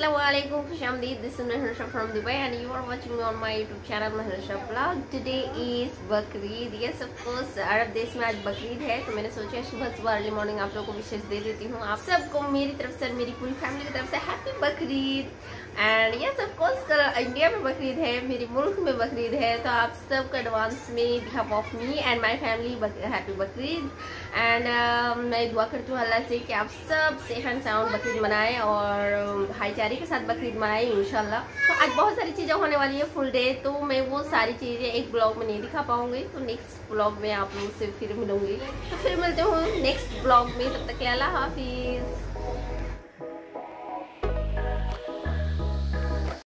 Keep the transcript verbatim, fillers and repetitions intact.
Assalamualaikum, खुशामदीद. This is Meharunnishavlog from Dubai and you are watching me on my YouTube channel Meharunnishavlog. Today is Bakrid. Yes, of course, अरब देश में आज बकरीद है, तो मैंने सोचा सुबह सुबह अर्ली मॉर्निंग आप लोगों को विशेष दे देती हूँ. आप सबको मेरी तरफ से, मेरी पूरी फैमिली की तरफ से happy Bakrid. And yes of course India में बकरीद है, मेरे मुल्क में बकरीद है, तो आप सबको एडवांस में behalf of me and my family happy Bakrid. And मैं दुआ करती हूँ अल्लाह से कि आप सब सेफ एंड साउंड बकरीद मनाएं और भाईचारे के साथ बकरीद मनाएं इंशाल्लाह. तो आज बहुत सारी चीज़ें होने वाली है फुल डे, तो मैं वो सारी चीज़ें एक ब्लॉग में नहीं दिखा पाऊंगी, तो नेक्स्ट ब्लॉग में आप लोगों से फिर मिलूंगी. तो फिर मिलते हूँ नेक्स्ट ब्लॉग में, तब तक के लिए अल्लाह हाफिज़.